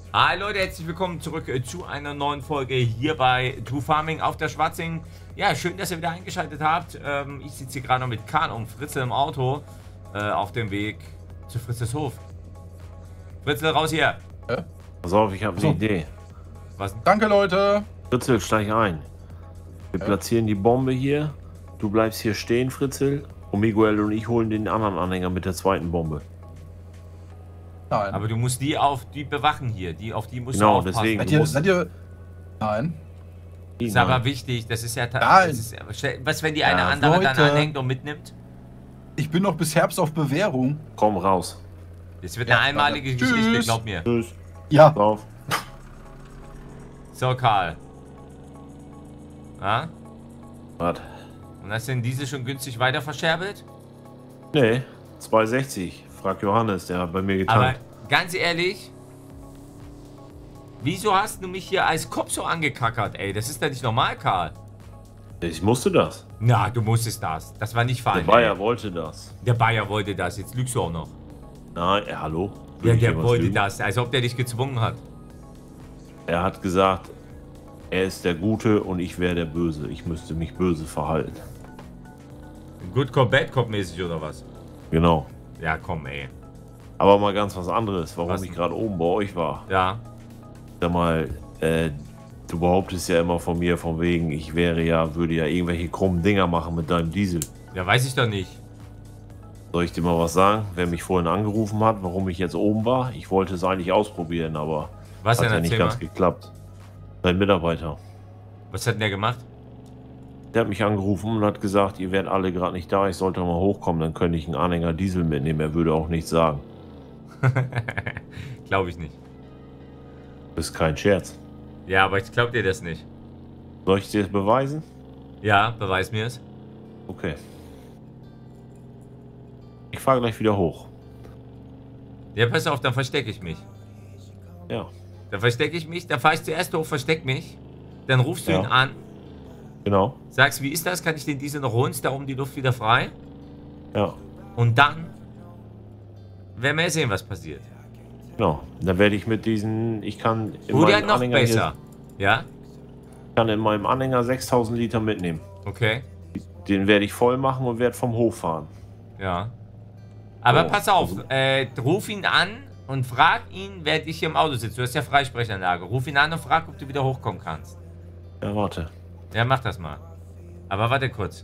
Hi Leute, herzlich willkommen zurück zu einer neuen Folge hier bei True Farming auf der Schwarzing. Ja, schön, dass ihr wieder eingeschaltet habt. Ich sitze hier gerade noch mit Kahn und Fritzl im Auto auf dem Weg zu Fritzls Hof. Fritzl, raus hier. Pass auf, ich habe eine Idee. Was? Danke, Leute. Fritzl, steig ein. Wir platzieren die Bombe hier. Du bleibst hier stehen, Fritzl. Und Miguel und ich holen den anderen Anhänger mit der zweiten Bombe. Nein. Aber du musst die bewachen hier. Auf die musst du aufpassen. Deswegen seid ihr... Nein. Das ist aber wichtig. Das ist ja... was, wenn die eine andere Leute dann anhängt und mitnimmt? Ich bin noch bis Herbst auf Bewährung. Komm raus. Das wird eine einmalige Geschichte, glaub mir. Tschüss. Ja. Drauf. So, Karl. Ah? Was? Und hast du denn diese schon günstig weiter verscherbelt? Nee, 2,60. Frag Johannes, der hat bei mir getan. Aber ganz ehrlich, wieso hast du mich hier als Kopf so angekackert, ey? Das ist doch nicht normal, Karl. Ich musste das. Na, du musstest das. Das war nicht fein. Der Bayer wollte das. Der Bayer wollte das. Jetzt lügst du auch noch. Nein, hallo? Ja, der wollte das. Als ob der dich gezwungen hat. Er hat gesagt, er ist der Gute und ich wäre der Böse. Ich müsste mich böse verhalten. Good Cop, Bad Cop mäßig oder was? Genau. Ja, komm, ey. Aber mal ganz was anderes, warum was? Ich gerade oben bei euch war. Ja. Sag mal, du behauptest ja immer von mir, von wegen, ich würde ja irgendwelche krummen Dinger machen mit deinem Diesel. Ja, weiß ich doch nicht. Soll ich dir mal was sagen? Wer mich vorhin angerufen hat, warum ich jetzt oben war? Ich wollte es eigentlich ausprobieren, aber was hat ja nicht ganz geklappt. Dein Mitarbeiter. Was hat denn der gemacht? Der hat mich angerufen und hat gesagt, ihr werdet alle gerade nicht da, ich sollte mal hochkommen, dann könnte ich einen Anhänger Diesel mitnehmen. Er würde auch nichts sagen. Glaube ich nicht. Das ist kein Scherz. Ja, aber ich glaube dir das nicht. Soll ich dir das beweisen? Ja, beweis mir es. Okay. Ich fahre gleich wieder hoch. Ja, pass auf, dann verstecke ich mich. Ja. Dann verstecke ich mich, dann fahre ich zuerst hoch, versteck mich. Dann rufst du ihn an. Genau. Sagst, wie ist das? Kann ich den Diesel noch holen? Ist da oben die Luft wieder frei? Ja. Und dann werden wir sehen, was passiert. Genau. Dann werde ich mit diesen, ich kann in oder noch Anhänger besser. Ja? Ich kann in meinem Anhänger 6000 Liter mitnehmen. Okay. Den werde ich voll machen und werde vom Hof fahren. Ja. Aber pass auf, ruf ihn an und frag ihn, wer dich hier im Auto sitzt. Du hast ja Freisprechanlage. Ruf ihn an und frag, ob du wieder hochkommen kannst. Ja, warte. Ja, mach das mal. Aber warte kurz.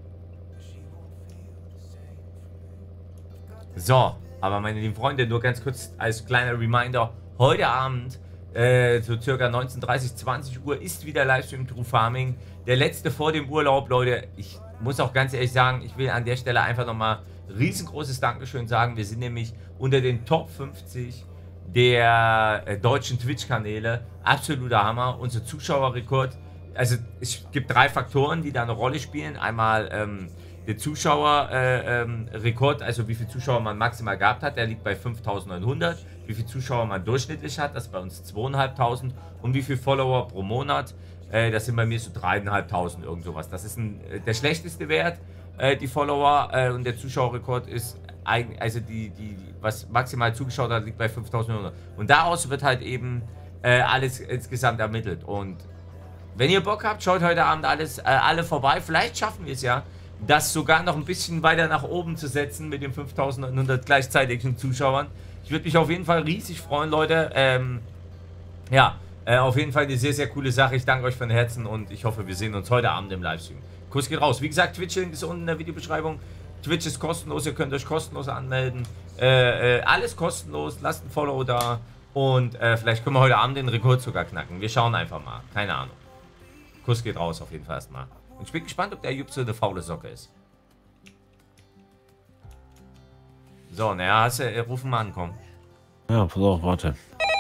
So, aber meine lieben Freunde, nur ganz kurz als kleiner Reminder. Heute Abend, so circa 19:30, 20 Uhr, ist wieder Livestream True Farming. Der letzte vor dem Urlaub, Leute. Ich muss auch ganz ehrlich sagen, ich will an der Stelle einfach nochmal riesengroßes Dankeschön sagen. Wir sind nämlich unter den Top 50 der deutschen Twitch-Kanäle. Absoluter Hammer. Unser Zuschauerrekord. Also es gibt 3 Faktoren, die da eine Rolle spielen. Einmal der Zuschauerrekord, also wie viele Zuschauer man maximal gehabt hat, der liegt bei 5.900. Wie viele Zuschauer man durchschnittlich hat, das ist bei uns 2.500. Und wie viele Follower pro Monat, das sind bei mir so 3.500, irgend sowas. Das ist der schlechteste Wert, die Follower, und der Zuschauerrekord ist, also was maximal zugeschaut hat, liegt bei 5.900. Und daraus wird halt eben alles insgesamt ermittelt. Und wenn ihr Bock habt, schaut heute Abend alle vorbei. Vielleicht schaffen wir es ja, das sogar noch ein bisschen weiter nach oben zu setzen mit den 5.900 gleichzeitigen Zuschauern. Ich würde mich auf jeden Fall riesig freuen, Leute. Ja, auf jeden Fall eine sehr, sehr coole Sache. Ich danke euch von Herzen und ich hoffe, wir sehen uns heute Abend im Livestream. Kuss geht raus. Wie gesagt, Twitch-Link ist unten in der Videobeschreibung. Twitch ist kostenlos, ihr könnt euch kostenlos anmelden. Alles kostenlos, lasst ein Follow da. Und vielleicht können wir heute Abend den Rekord sogar knacken. Wir schauen einfach mal. Keine Ahnung. Kuss geht raus auf jeden Fall erstmal. Und ich bin gespannt, ob der Jupp so eine faule Socke ist. So, naja, rufen mal an, komm. Ja, pass auf, warte.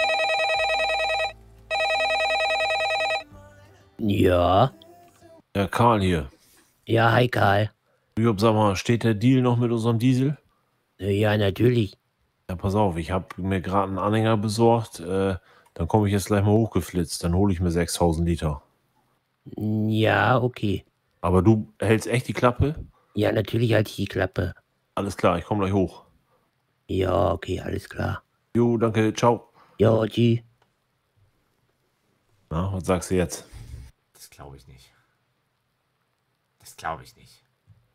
Ja. Ja, Karl hier. Ja, hi Karl. Jupp, sag mal, steht der Deal noch mit unserem Diesel? Ja, natürlich. Ja, pass auf, ich habe mir gerade einen Anhänger besorgt. Dann komme ich jetzt gleich mal hochgeflitzt. Dann hole ich mir 6000 Liter. Ja, okay. Aber du hältst echt die Klappe? Ja, natürlich halte ich die Klappe. Alles klar, ich komme gleich hoch. Ja, okay, alles klar. Jo, danke, ciao. Ja, tschüss. Na, was sagst du jetzt? Das glaube ich nicht. Das glaube ich nicht.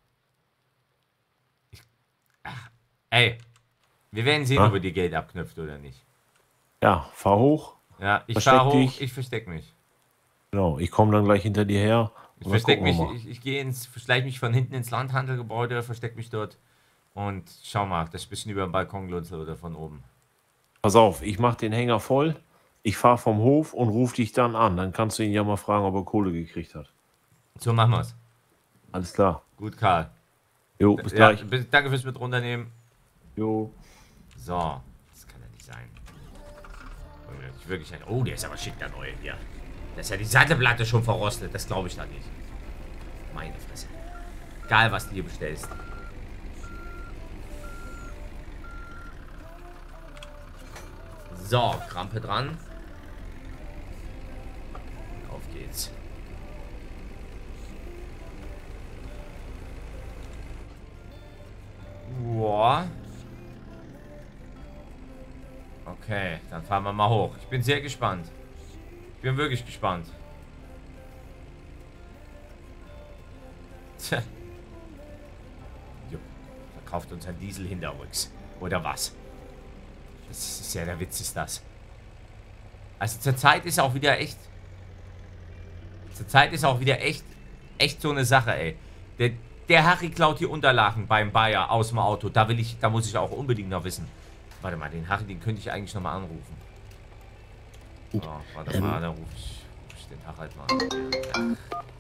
Ey, wir werden sehen, ob er die Gate abknüpft oder nicht. Ja, fahr hoch. Ja, ich Versteck fahr hoch, dich. ich versteck mich. Genau, ich komme dann gleich hinter dir her. Ich und dann versteck gucken mich, wir mal. ich gehe schleich mich von hinten ins Landhandelgebäude, versteck mich dort und schau mal, das bisschen über den Balkon lunzel oder von oben. Pass auf, ich mach den Hänger voll. Ich fahr vom Hof und ruf dich dann an. Dann kannst du ihn ja mal fragen, ob er Kohle gekriegt hat. So machen wir's. Alles klar. Gut, Karl. Jo, bis Ja, gleich. danke fürs mit runternehmen. Jo. So, das kann ja nicht sein. Oh, der ist aber schick, der neue hier. Da ist ja die Sattelplatte schon verrostet, das glaube ich da nicht. Meine Fresse. Egal, was du hier bestellst. So, Krampe dran. Auf geht's. Boah. Okay, dann fahren wir mal hoch. Ich bin sehr gespannt. Ich bin wirklich gespannt. Tja. Jo, verkauft uns ein Diesel hinterrücks. Oder was? Das ist ja der Witz, ist das. Also zurzeit ist auch wieder echt... Zurzeit ist auch wieder echt so eine Sache, ey. Der Harry klaut die Unterlagen beim Bayer aus dem Auto. Da muss ich auch unbedingt noch wissen. Warte mal, den Harry, den könnte ich eigentlich nochmal anrufen. So, warte mal, da rufe ich den Tag halt mal an.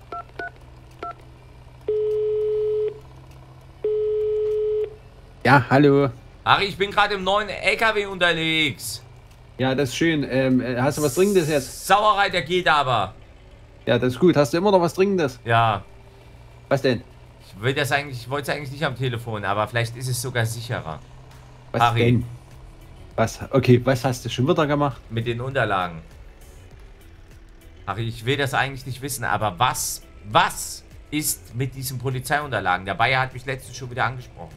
Ja, hallo. Harry, ich bin gerade im neuen LKW unterwegs. Ja, das ist schön. Hast du was Dringendes jetzt? Sauerei, der geht aber. Ja, das ist gut. Hast du immer noch was Dringendes? Ja, Was denn? ich wollte es eigentlich nicht am Telefon, aber vielleicht ist es sogar sicherer. Was Harry. denn? Was? Okay, was hast du schon wieder gemacht? Mit den Unterlagen. Harry, ich will das eigentlich nicht wissen, aber was ist mit diesen Polizeiunterlagen? Der Bayer hat mich letztens schon wieder angesprochen.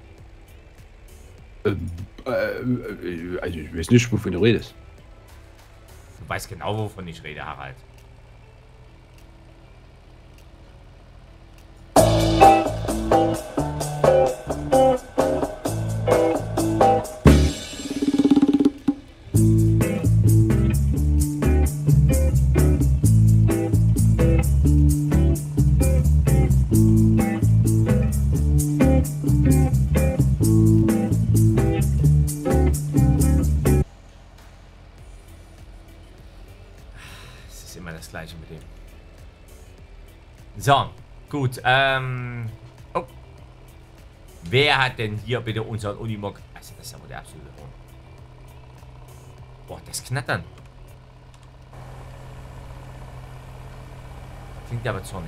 Also ich weiß nicht, wovon du redest. Du weißt genau, wovon ich rede, Harald. Immer das gleiche mit dem. So, gut. Oh. Wer hat denn hier bitte unseren Unimog? Also, das ist ja wohl der absolute Horn. Boah, das Knattern. Klingt aber zornig.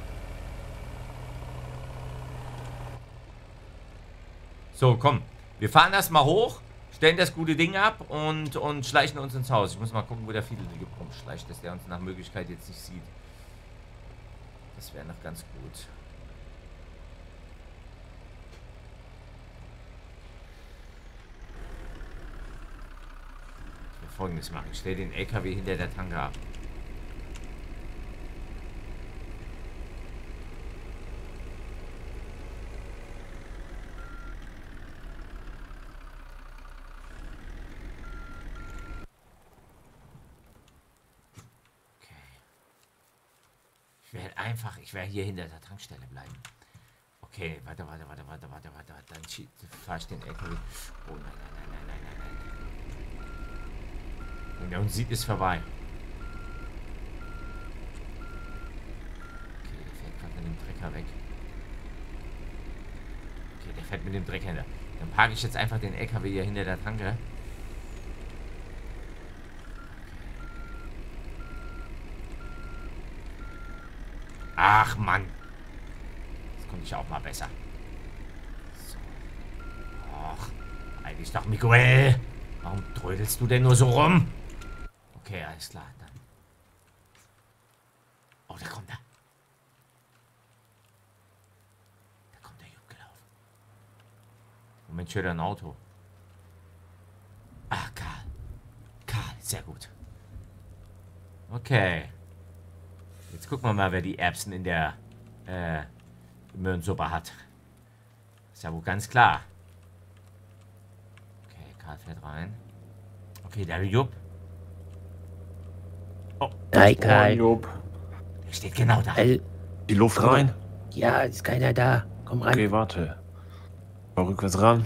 So, komm. Wir fahren erstmal hoch. Stellen das gute Ding ab und schleichen uns ins Haus. Ich muss mal gucken, wo der Fiedel rumschleicht, dass der uns nach Möglichkeit jetzt nicht sieht. Das wäre noch ganz gut. Ich will Folgendes machen. Ich stelle den LKW hinter der Tanke ab. Ich werde hier hinter der Tankstelle bleiben. Okay, warte. Dann fahre ich den LKW. Oh nein. Wenn der uns sieht, ist vorbei. Okay, der fährt gerade mit dem Trecker weg. Okay, der fährt mit dem Dreck hinter. Dann parke ich jetzt einfach den LKW hier hinter der Tanke. Ach, Mann. Das konnte ich auch mal besser. So. Och, eigentlich doch, Miguel. Warum trödelst du denn nur so rum? Okay, alles klar. Dann. Oh, da kommt er. Da kommt der Jupp gelaufen. Moment, ich höre ein Auto. Ach, Karl. Karl, sehr gut. Okay. Jetzt gucken wir mal, wer die Erbsen in der Möhrensuppe hat. Ist ja wohl ganz klar. Okay, Karl fährt rein. Okay, der Jupp. Oh, hi, Karl. Jupp. Der steht genau da. Die Luft rein? Ja, ist keiner da. Komm ran. Okay, warte. Mal rückwärts ran.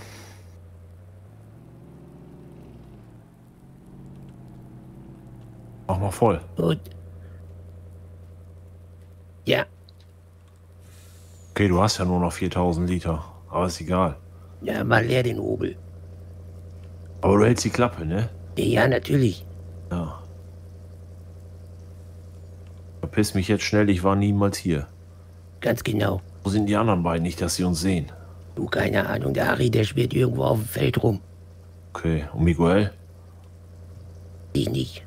Mach mal voll. Gut. Ja, Okay, du hast ja nur noch 4000 Liter. Aber ist egal. ja, mal leer den Hobel. Aber du hältst die Klappe, ne? Ja, natürlich. Ja. Verpiss mich jetzt schnell, ich war niemals hier. Ganz genau. Wo sind die anderen beiden? Nicht, dass sie uns sehen. Du, keine Ahnung. Der Harry, der schwirrt irgendwo auf dem Feld rum. Okay, und Miguel? Ich nicht.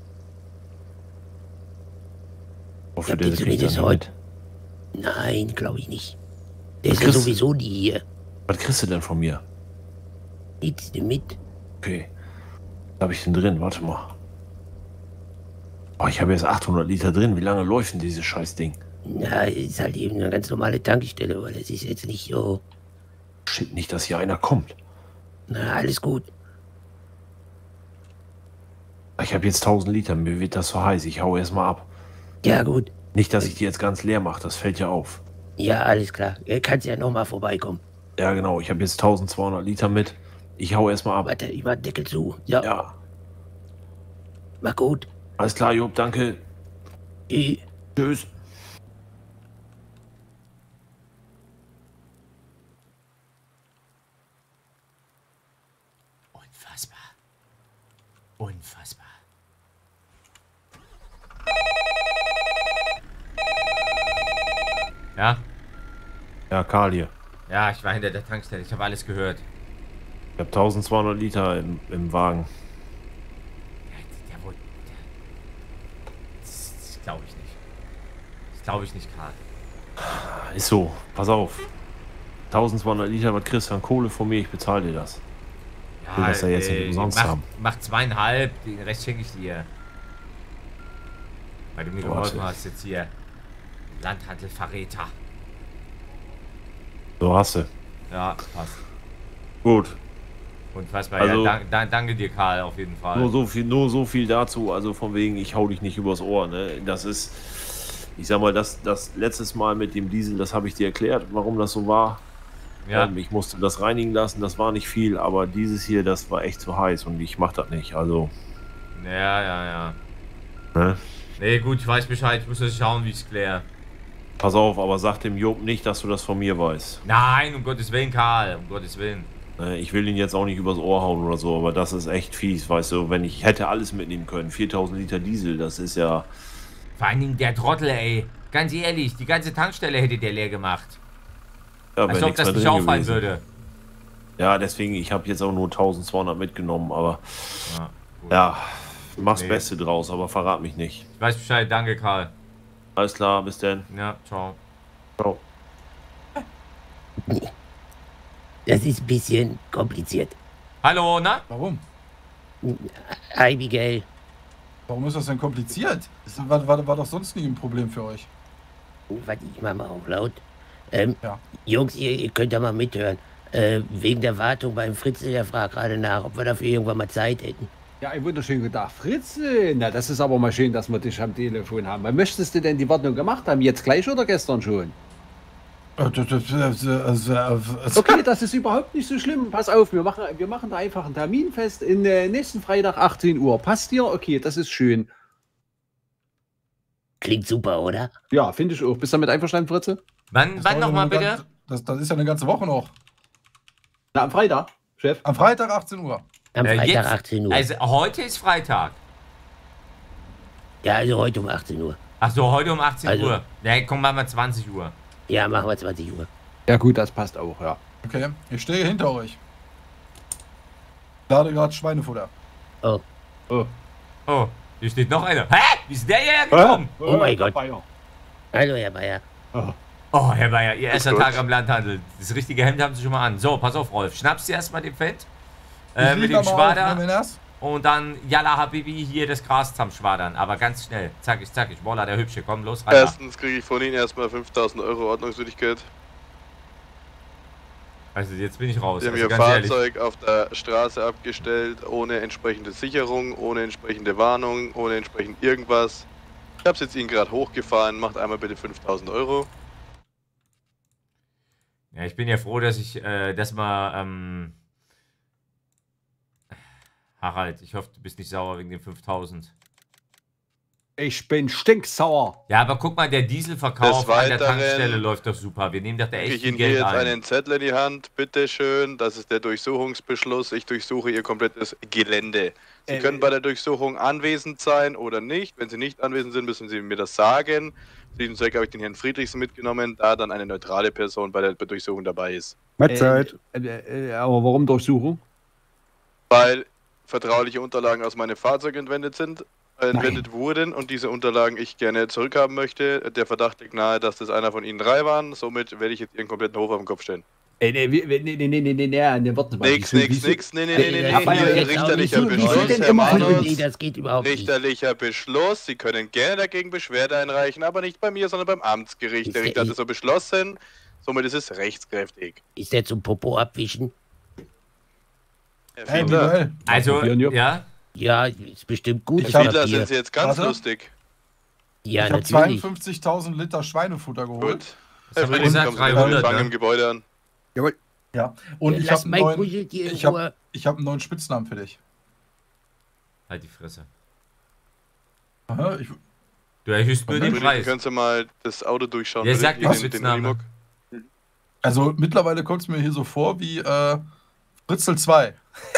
Hoffe, Ja, der bitte, kriegt das dann heute. mit. Nein, glaube ich nicht. Der ist ja kriegst- sowieso nie hier. Was kriegst du denn von mir? Nichts mit. Okay. Was habe ich denn drin? Warte mal. Oh, ich habe jetzt 800 Liter drin. Wie lange läuft denn dieses Scheißding? Na, ist halt eben eine ganz normale Tankstelle, weil das ist jetzt nicht so. Shit, nicht, dass hier einer kommt. Na, alles gut. Ich habe jetzt 1000 Liter. Mir wird das so heiß. Ich hau erst mal ab. Ja, gut. Nicht, dass ich die jetzt ganz leer mache. Das fällt ja auf. Ja, alles klar. Kannst ja nochmal vorbeikommen. Ja, genau. Ich habe jetzt 1200 Liter mit. Ich hau erst mal ab. Warte, ich mach den Deckel zu. So, Ja. mach gut. Alles klar, Job. Danke. Tschüss. Unfassbar. Unfassbar. Ja? Ja, Karl hier. Ja, ich war hinter der Tankstelle. Ich habe alles gehört. Ich habe 1200 Liter im Wagen. Der wohl. Das glaube ich nicht. Das glaube ich nicht, Karl. Ist so. Pass auf. 1200 Liter, was kriegst du an Kohle von mir? Ich bezahle dir das. will das ja jetzt nicht umsonst haben. Mach 2,5, den Rest schenke ich dir. Weil du mir geholfen hast jetzt hier. Landhandelverräter. So hast du. Ja, passt. Gut. Unfassbar. Also, ja, danke dir, Karl, auf jeden Fall. Nur so viel dazu. Also von wegen, ich hau dich nicht übers Ohr. Ne? Das ist, ich sag mal, das letztes Mal mit dem Diesel, das habe ich dir erklärt, warum das so war. Ja. Ich musste das reinigen lassen, das war nicht viel, aber dieses hier, das war echt zu heiß und ich mach das nicht. Also. Ja. Ne? Nee, gut, ich weiß Bescheid. Ich muss jetzt schauen, wie ich es kläre. Pass auf, aber sag dem Job nicht, dass du das von mir weißt. Nein, um Gottes Willen, Karl. Um Gottes Willen. Ich will ihn jetzt auch nicht übers Ohr hauen oder so, aber das ist echt fies, weißt du, wenn ich hätte alles mitnehmen können. 4000 Liter Diesel, das ist ja... Vor allen Dingen der Trottel, ey. Ganz ehrlich, die ganze Tankstelle hätte der leer gemacht. Ja, Als ob das nicht auffallen würde. Ja, deswegen, ich habe jetzt auch nur 1200 mitgenommen, aber Ja, gut. ja, mach's Nee. Beste draus, aber verrat mich nicht. Ich weiß Bescheid, danke, Karl. Alles klar, bis dann. Ja, ciao. Ciao. Das ist ein bisschen kompliziert. Hallo, na? Warum? Hi, Miguel. Warum ist das denn kompliziert? Das war doch sonst nie ein Problem für euch. Warte, ich mach mal auf laut. Ja. Jungs, ihr könnt da mal mithören. Wegen der Wartung beim Fritzl, der fragt gerade nach, ob wir dafür irgendwann mal Zeit hätten. Ja, ein wunderschönen guten Tag, Fritzl. Na, das ist aber mal schön, dass wir dich am Telefon haben. Wann möchtest du denn die Wartung gemacht haben? Jetzt gleich oder gestern schon? Okay, das ist überhaupt nicht so schlimm. Pass auf, wir machen da einfach einen Termin fest. Nächsten Freitag 18 Uhr. Passt dir? Okay, das ist schön. Klingt super, oder? Ja, finde ich auch. Bist du damit einverstanden, Fritzl? Wann nochmal bitte? Das ist ja eine ganze Woche noch. Na, am Freitag, Chef. Am Freitag 18 Uhr. Am Freitag Jetzt? 18 Uhr. Also, heute ist Freitag. Ja, also heute um 18 Uhr. Ach so, heute um 18 Also- Uhr. Ja, komm, machen wir 20 Uhr. Ja, machen wir 20 Uhr. Ja gut, das passt auch, ja. Okay, ich stehe hinter euch. Lade gerade Schweinefutter. Oh, Oh, hier steht noch einer. Hä? Wie ist der hierher gekommen? Oh mein Gott. Bayer. hallo, Herr Bayer. Oh, Herr Bayer, Ihr erster Gott. Tag am Landhandel. Das richtige Hemd haben Sie schon mal an. So, pass auf, Rolf. Schnappst du erstmal den Fett. Ich Mit lieg dem mal auf, ne, Schwader. Männers. Und dann, Yalla Habibi, hier das Gras zusammenschwadern. Aber ganz schnell. Zackig, zackig. Voila, der Hübsche. Komm, los, rein. Erstens kriege ich von Ihnen erstmal 5.000 Euro Ordnungswidrigkeit. Also, jetzt bin ich raus. Sie haben Also, Ihr ganz ehrlich. Fahrzeug auf der Straße abgestellt, ohne entsprechende Sicherung, ohne entsprechende Warnung, ohne entsprechend irgendwas. Ich habe es jetzt Ihnen gerade hochgefahren. Macht einmal bitte 5.000 Euro. Ja, ich bin ja froh, dass ich, dass mal, Harald, ich hoffe, du bist nicht sauer wegen den 5.000. Ich bin stinksauer. Ja, aber guck mal, der Dieselverkauf Des an der Weiteren Tankstelle läuft doch super. Wir nehmen doch da echt Ich viel Ihnen hier Geld jetzt ein. einen Zettel in die Hand. Bitte schön, das ist der Durchsuchungsbeschluss. Ich durchsuche Ihr komplettes Gelände. Sie können bei der Durchsuchung anwesend sein oder nicht. Wenn Sie nicht anwesend sind, müssen Sie mir das sagen. Zu diesem Zweck habe ich den Herrn Friedrichsen mitgenommen, da dann eine neutrale Person bei der Durchsuchung dabei ist. Mahlzeit. Aber warum Durchsuchung? Weil vertrauliche Unterlagen aus meinem Fahrzeug entwendet wurden und diese Unterlagen ich gerne zurückhaben möchte. Der Verdacht liegt nahe, dass das einer von Ihnen 3 waren. Somit werde ich jetzt Ihren kompletten Hof auf den Kopf stellen. Nee, warte mal. Nix. Nee. Richterlicher Wieso Beschluss, denn Herr immer Manus. nee, das geht überhaupt nicht. Richterlicher Beschluss. Sie können gerne dagegen Beschwerde einreichen, aber nicht bei mir, sondern beim Amtsgericht. Der Richter hat es so beschlossen. Somit ist es rechtskräftig. Ist der zum Popo abwischen? Herr Hey, Fiedler, Miguel. Also, Probieren, Jupp. ja, Ja, ist bestimmt gut. Ich das hab- Fiedler, Papier. sind Sie jetzt ganz Warte. lustig? Ja, Ich habe natürlich. 52.000 Liter Schweinefutter geholt. Gut. Was Herr haben wir Friedrich, gesagt? kommen Sie mit 300, Empfang ne? im Gebäude an. Jawohl. Ja. Und ich Lass habe mein einen, Kuscheltier in ich hab- Ruhe. einen neuen Spitznamen für dich. halt die Fresse. Aha, ich, Du erhöhst nur Herr den Friedrich, Preis. können Sie mal das Auto durchschauen? Ja, bitte? sag Hier den den Spitznamen. Unimog. also mittlerweile kommt es mir hier so vor wie Fritzel 2.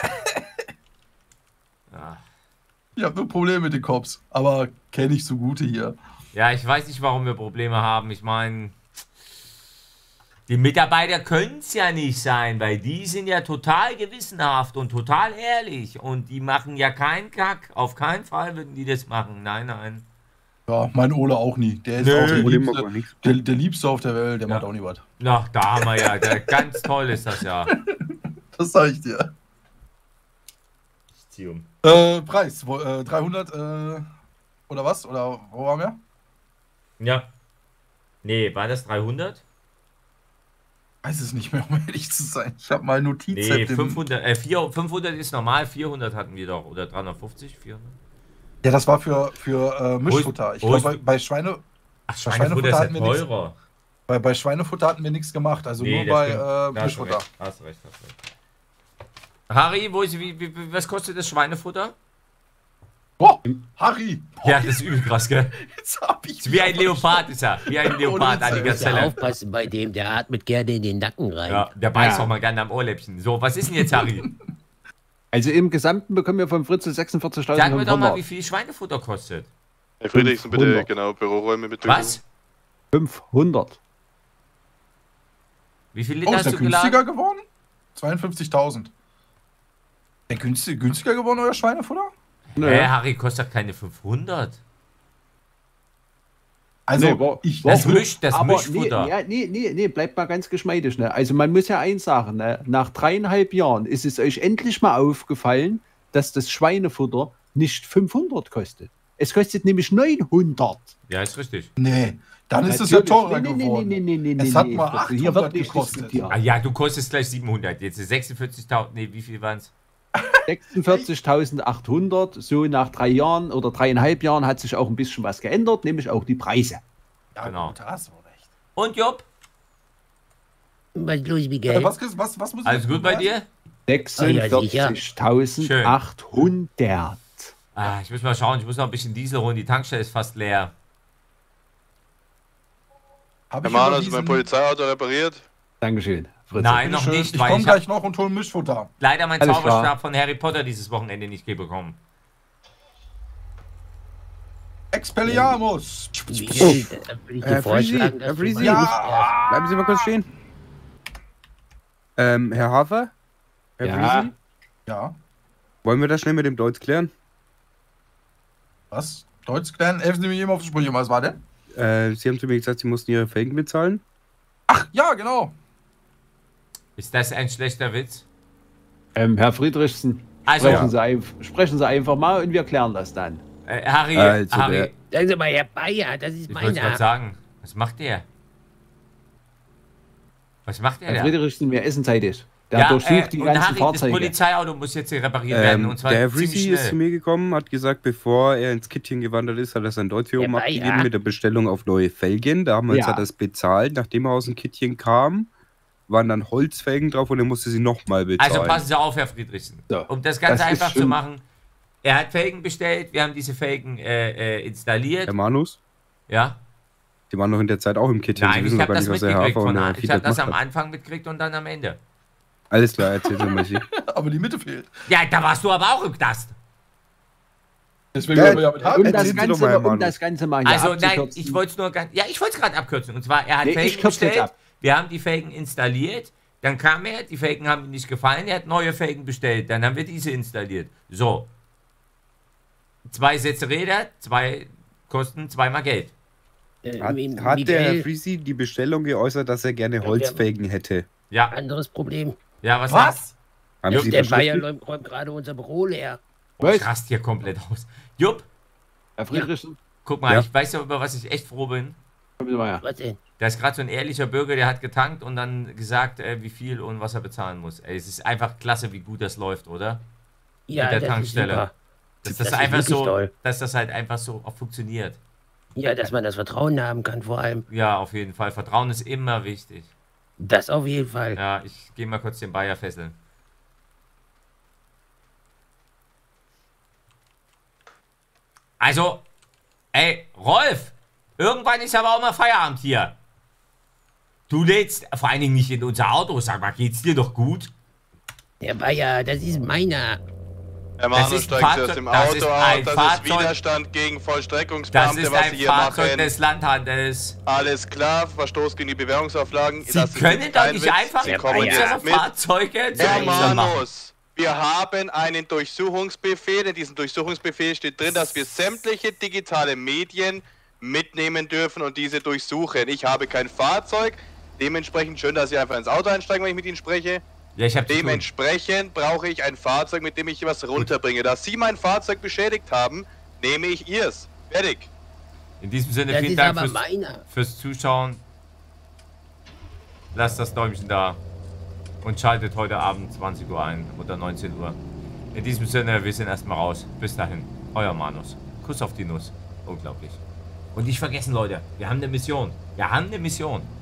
Ja. Ich habe nur Probleme mit den Cops, aber kenne ich so gute hier. Ja, ich weiß nicht, warum wir Probleme haben. Ich meine, die Mitarbeiter können es ja nicht sein, weil die sind ja total gewissenhaft und total ehrlich. Und die machen ja keinen Kack. Auf keinen Fall würden die das machen. Nein, nein. Ja, mein Ole auch nie. Der ist Nö. auch der Problem mag Liebste, man nichts. der Liebste auf der Welt, der Ja. macht auch nie was. Na, da haben wir ja. Ganz toll ist das ja. Das sag ich dir. Ich zieh um. Preis, 300 oder was? Oder wo waren wir? Ja. Nee, war das 300? Weiß es nicht mehr, um ehrlich zu sein. Ich habe mal Notiz. Nee, 500. 500 ist normal, 400 hatten wir doch. Oder 350, 400? Ja, das war für Mischfutter. Ich wo ist- glaube, bei Schweine, Ach, Schweinefutter Schweinefutter ist ja hatten wir nichts. teurer. bei Schweinefutter hatten wir nichts gemacht. Also Nee, nur das stimmt. bei Da hast du Mischfutter. recht, hast recht. Harry, was kostet das Schweinefutter? Boah, Harry! Ja, das ist übel krass, gell? Jetzt hab ich Ist wie ein Leopard ist er. Wie ein Leopard an die Witz, Ja, Gazelle. aufpassen bei dem, der atmet gerne in den Nacken rein. Ja, der beißt Ja. doch mal gerne am Ohrläppchen. So, was ist denn jetzt, Harry? Also im Gesamten bekommen wir von Fritzl 46.500. Sag mir doch mal, wie viel Schweinefutter kostet. Herr Friedrichsen, bitte 500. genau Büroräume mit Was? 500. Wie viel Oh, Liter ist hast der du günstiger geladen? geworden? 52.000. Der günstiger geworden, euer Schweinefutter? Harry, kostet doch keine 500. Also, Nee, war- ich, war Das das Aber Mischfutter. nee, bleibt mal ganz geschmeidig. Ne? Also man muss ja eins sagen, ne? Nach 3,5 Jahren ist es euch endlich mal aufgefallen, dass das Schweinefutter nicht 500 kostet. Es kostet nämlich 900. Ja, ist richtig. nee, dann ist es ja teurer geworden. Nee, Es hat mal Fritzl, 800 hier wird nicht gekostet. diskutiert. Ah ja, du kostest gleich 700. Jetzt ist 46.000. Nee, wie viel waren es? 46.800, so nach 3 Jahren oder 3,5 Jahren hat sich auch ein bisschen was geändert, nämlich auch die Preise. Ja, Genau. gut, da hast du recht. Und Job? Was ist los, Miguel? Was muss ich Alles jetzt gut bei beweisen? dir? 46.800. Ah, ich muss mal schauen. Ich muss noch ein bisschen Diesel holen. Die Tankstelle ist fast leer. Hab Herr ich Mann, hast du überwiesen? mein Polizeiauto repariert? Dankeschön, Fritz. Nein, noch Bitteschön. nicht, Ich weil komme ich habe gleich noch und hole Mischfutter. leider meinen Alles Zauberstab klar. von Harry Potter dieses Wochenende nicht bekommen. Expelliarmus! Miguel, da will ich dir vorschlagen, dass du Freezy, mal Ja. nicht- Bleiben Sie mal kurz stehen. Herr Hafer? Herr Ja. Freezy? Ja, Wollen wir das schnell mit dem Deutsch klären? was? Deutsch klären? Helfen Sie mir eben auf die Sprüche, was war denn? Sie haben zu mir gesagt, Sie mussten Ihre Felgen bezahlen. Ach, ja, genau. Ist das ein schlechter Witz? Herr Friedrichsen, Also, Sprechen Sie einfach mal und wir klären das dann. Harry, Also, Harry, Sagen Sie mal, Herr Bayer, das ist ich wollte gerade meiner. sagen, was macht der? Was macht der Herr da? Friedrichsen, wir essen zeitig. Der durchsucht die und ganzen Harry, das Fahrzeuge. Polizeiauto muss jetzt hier repariert werden. Und zwar Der Herr ziemlich Friesi ist zu schnell. mir gekommen, hat gesagt, bevor er ins Kittchen gewandert ist, hat er sein Deutsche-Home Ja, abgegeben ja. mit der Bestellung auf neue Felgen. Damals Ja. hat er es bezahlt. Nachdem er aus dem Kittchen kam, waren dann Holzfelgen drauf und er musste sie nochmal bezahlen. Also passen Sie auf, Herr Friedrichsen. So, Um das Ganze das ist einfach zu schön. machen. Er hat Felgen bestellt, wir haben diese Felgen installiert. Herr Manus, Ja. die waren noch in der Zeit auch im Kittchen. Sie Nein, wissen ich doch habe gar das nicht, was der mitgekriegt Hafer und von der Ich Fiete habe das gemacht am hat. Anfang mitgekriegt und dann am Ende. Alles klar, erzähl doch mal. Aber die Mitte fehlt. Ja, da warst du aber auch im Knast. Deswegen Ja, wollen wir ja mit Haaren. Um das, Erzählen Sie doch mal, Herr Ganze, um Manus. das Ganze mal hier Also nein, abzukürzen. ich wollte es nur ganz. Ja, ich wollte es gerade abkürzen. Und zwar, er hat Nee, ich Felgen kürze jetzt bestellt. ab. Wir haben die Felgen installiert. Dann kam er, die Felgen haben ihm nicht gefallen. Er hat neue Felgen bestellt. Dann haben wir diese installiert. So. 2 Sätze Räder, 2 kosten zweimal Geld. Hat der Herr Miguel, Friesi die Bestellung geäußert, dass er gerne Holzfelgen hätte? Ja, anderes Problem. ja, was? Was? Haben Sie Der Bayer verschriftlicht? räumt gerade unser Büro leer. Oh, ich raste hier komplett aus. Jupp, Herr Friedrichsen, guck mal, Ja. ich weiß ja, über was ich echt froh bin. kommen Sie mal her. Was denn? Da ist gerade so ein ehrlicher Bürger, der hat getankt und dann gesagt, wie viel und was er bezahlen muss. Ey, es ist einfach klasse, wie gut das läuft, oder? Ja, Mit der das Tankstelle. ist super. Dass Das das, ist einfach wirklich so, toll. dass das halt einfach so auch funktioniert. Ja, dass man das Vertrauen haben kann, vor allem. Ja, auf jeden Fall. Vertrauen ist immer wichtig. Das auf jeden Fall. Ja, ich gehe mal kurz den Bayer fesseln. Also, ey, Rolf, irgendwann ist aber auch mal Feierabend hier. Du lädst vor allen Dingen nicht in unser Auto. Sag mal, geht's dir doch gut? Der Bayer, das ist meiner. Herr Das Manu, ist steigen Sie Fahrzeug- aus dem das Auto ist aus. ein Das Fahrzeug- ist Widerstand gegen Das Vollstreckungsbeamte, ist was Sie ein hier Fahrzeug machen. des Landhandels. Alles klar, Verstoß gegen die Bewährungsauflagen. Sie Das ist können jetzt doch kein nicht Witz. einfach Sie kommen Ja, unsere jetzt mit. Fahrzeuge zu Herr uns machen. Manus, wir haben einen Durchsuchungsbefehl. In diesem Durchsuchungsbefehl steht drin, dass wir sämtliche digitale Medien mitnehmen dürfen und diese durchsuchen. Ich habe kein Fahrzeug. Dementsprechend schön, dass Sie einfach ins Auto einsteigen, wenn ich mit Ihnen spreche. Ja, ich hab zu tun. Dementsprechend brauche ich ein Fahrzeug, mit dem ich was runterbringe. Da Sie mein Fahrzeug beschädigt haben, nehme ich Ihrs. Fertig. In diesem Sinne, Das vielen ist Dank aber meiner. fürs Zuschauen. Lasst das Däumchen da und schaltet heute Abend 20 Uhr ein oder 19 Uhr. In diesem Sinne, wir sind erstmal raus. Bis dahin, euer Manus. Kuss auf die Nuss. Unglaublich. Und nicht vergessen, Leute, wir haben eine Mission. Wir haben eine Mission.